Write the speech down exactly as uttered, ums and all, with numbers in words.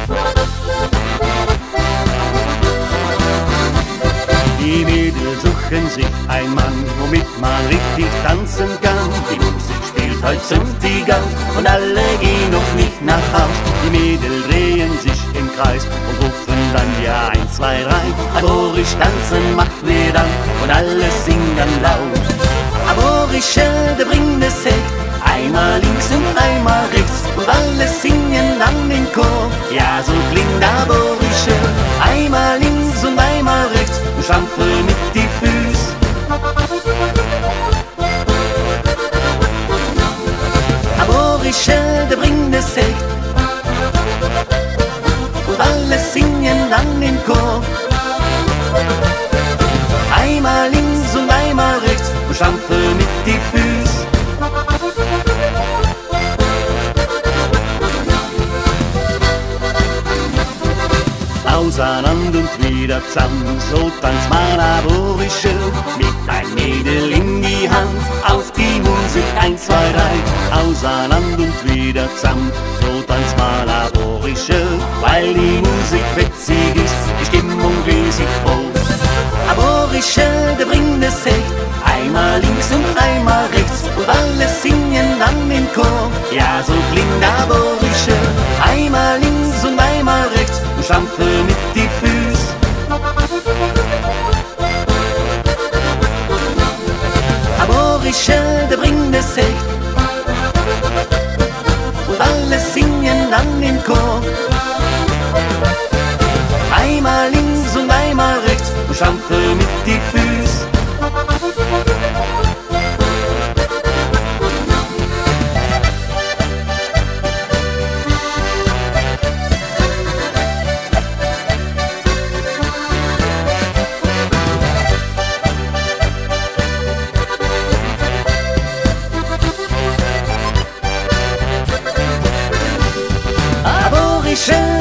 Die Mädels suchen sich ein Mann, womit man richtig tanzen kann. Die Musik spielt heut zünftig auf und alle gehen noch nicht nach Haus. Die Mädels drehen sich im Kreis und rufen dann ja eins, zwei, drei. Aborisch tanzen macht wir dann und alle singen laut. Aborische, der bringt es echt, einmal links und einmal rechts und alle singen dann in Chor. Ja, so klingt Aborische, einmal links und einmal rechts und stampfe mit die Füße. Aborische, der bringt es echt und alle singen dann in Chor. Einmal links und einmal rechts und stampfe mit die Füße. Auseinander und wieder zusammen, so tanzt man Aborische, mit ein Mädel in die Hand, auf die Musik eins, zwei, drei. Auseinander und wieder zusammen, so tanzt man Aborische, weil die Musik fetzig ist, die Stimmung riesig groß. Aborische, der bringt es echt, einmal links und einmal rechts und alle singen dann im Chor. Ja, so klingt Aborische, einmal links und einmal rechts und stampfe mit die Füße. Aborische, der bringt es echt und alle singen dann im Chor. Einmal links und einmal rechts und stampfe mit die Füße. Aborische,